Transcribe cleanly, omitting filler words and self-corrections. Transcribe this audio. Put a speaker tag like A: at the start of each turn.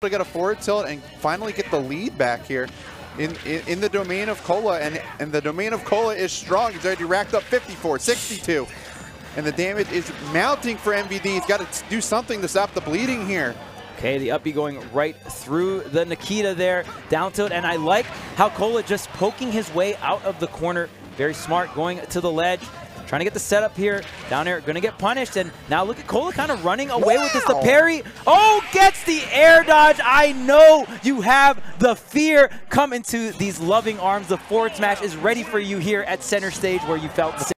A: to get a forward tilt and finally get the lead back here in the domain of Cola, and the domain of Cola is strong. He's already racked up 54, 62, and the damage is mounting for MVD. He's got to do something to stop the bleeding here.
B: Okay, the up B going right through the Nikita there, down tilt, and I like how Cola just poking his way out of the corner. Very smart, going to the ledge, trying to get the setup here. Down air, going to get punished, and now look at Cola kind of running away with this. The parry, oh, gets the air dodge. I know you have the fear. Come into these loving arms. The forward smash is ready for you here at center stage where you felt